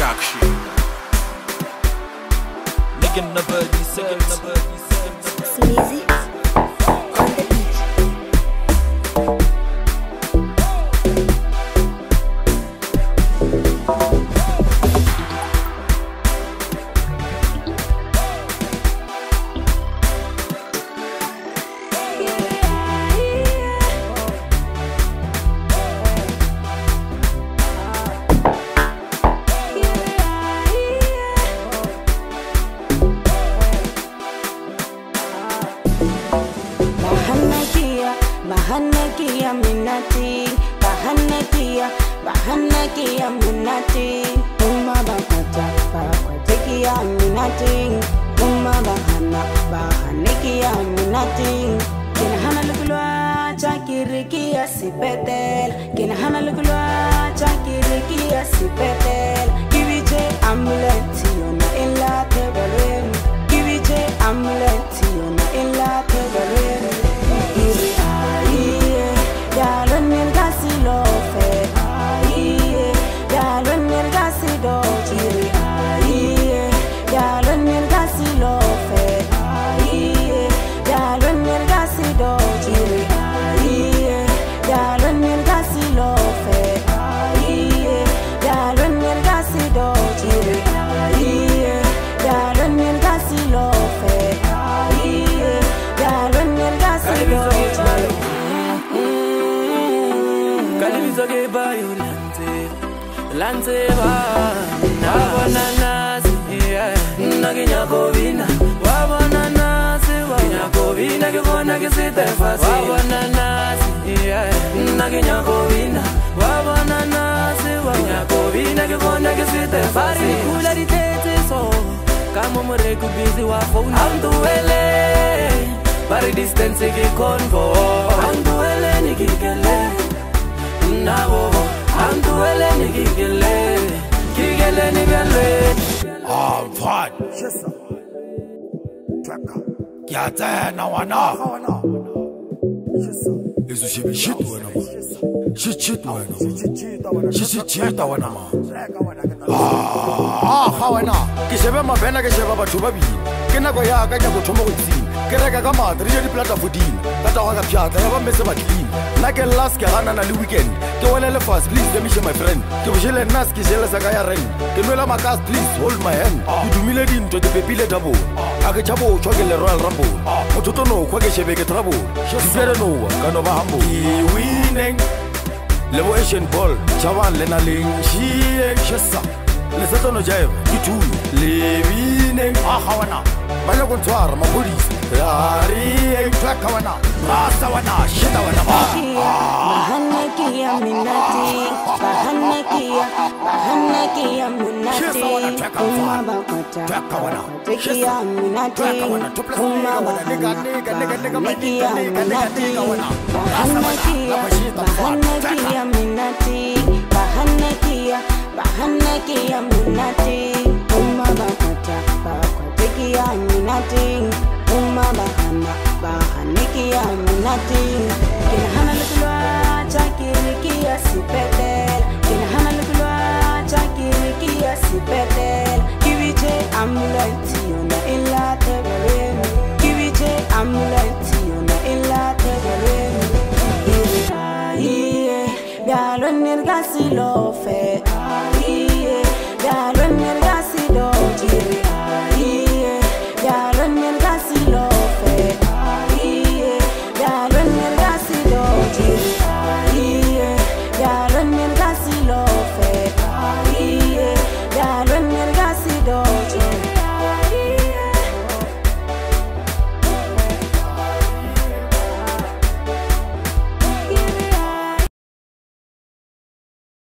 production. Nigga never deserves. Sneezy on the beat. Bahanakia minati, bahanakia minati, bakata, bakwatekia minati, bahanakia minati. Kina hana lukulwa chakirikia sipetel, kina hana lukulwa chakirikia sipetel. Kivije amuleti yona illa tegalem, kivije amuleti yona illa tegalem. Lante wabona nasi, naginyakobina. Wabona nasi, naginyakobina. Kibona kisite fasi. Wabona nasi, naginyakobina. Wabona nasi, naginyakobina. Kibona kisite fasi. Bari kula di tete so, kama mureko busy wa phone. Anduele, bari distance ki convo. Anduele nikikele, nabo. Anduele ni kigele ni gele. Fine. Yes, sir. Tracker. Kiata na wana. Yes, sir. Isu shibi shit wana ma. Shit wana. Shit wana ma. Hawana. Kishebe mabena kishebe batho babili. Kena go ya ka go thoma go tsina. Ke reka ka matri je di plata fodina. Ka tawa ka phyata ya ba metse ba clean. Na ke last ke hana na le weekend. Ke wena le fast please let me share my friend. Ke bojele nas ke jela sa ka ya rent. Ke nwela makas please hold my hand. Ke dumile dinto ke pepile double. A ke chabo tswa ke le Royal Rumble. Motho no khwa ke shebe ke trouble. Sibere no ka no ba humble. Ke winning. Levo Asian ball. Chawan le na leng shie shesa. Le setso no jive. Ke two. Le winning. Hawana. Ba le go tswara ma police. Yari track wana. Rasa wana shita wana. Bahanakia minati, bahanakia minati, bakata, bakwatekia minati, bahanakia minati, bahanakia minati, bahanakia minati, bakata, bakwatekia minati, bahanakia minati. Kina hana lukulwa chakirikia sipetel, kina hana lukulwa chakirikia sipetel. Kivije amuleti yona illa tegalem, kivije amuleti yona illa tegalem. Iye, galon nirgasi lofe.